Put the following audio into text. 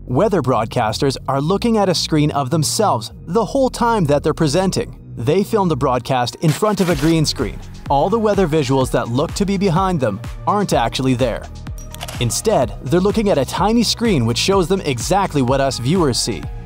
Weather broadcasters are looking at a screen of themselves the whole time that they're presenting. They film the broadcast in front of a green screen. All the weather visuals that look to be behind them aren't actually there. Instead, they're looking at a tiny screen which shows them exactly what us viewers see.